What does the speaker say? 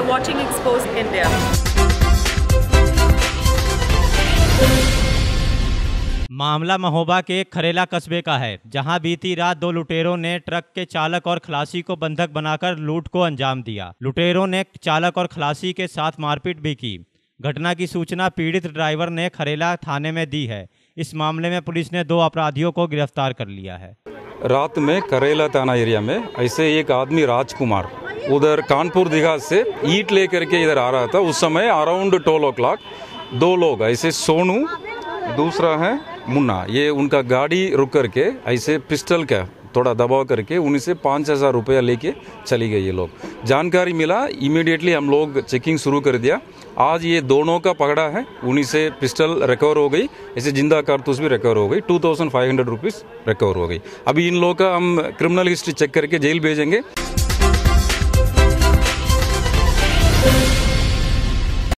You're watching Exposed India. मामला महोबा के खरेला कस्बे का है, जहां बीती रात दो लुटेरों ने ट्रक के चालक और खलासी को बंधक बनाकर लूट को अंजाम दिया। लुटेरों ने चालक और खलासी के साथ मारपीट भी की। घटना की सूचना पीड़ित ड्राइवर ने खरेला थाने में दी है। इस मामले में पुलिस ने 2 अपराधियों को गिरफ्तार कर लिया है। रात में करेला थाना एरिया में ऐसे एक आदमी राजकुमार उधर कानपुर दिघा से ईट लेकर के इधर आ रहा था। उस समय अराउंड 12 o'clock 2 लोग ऐसे सोनू, दूसरा है मुन्ना, ये उनका गाड़ी रुक करके ऐसे पिस्टल का थोड़ा दबाव करके उन्हीं से 5,000 रुपया लेके चली गई ये लोग। जानकारी मिला, इमीडिएटली हम लोग चेकिंग शुरू कर दिया। आज ये दोनों का पकड़ा है, उन्हीं से पिस्टल रिकवर हो गई, ऐसे जिंदा कारतूस भी रिकवर हो गई, 2,500 रुपीज़ रिकवर हो गई। अभी इन लोगों का हम क्रिमिनल हिस्ट्री चेक करके जेल भेजेंगे।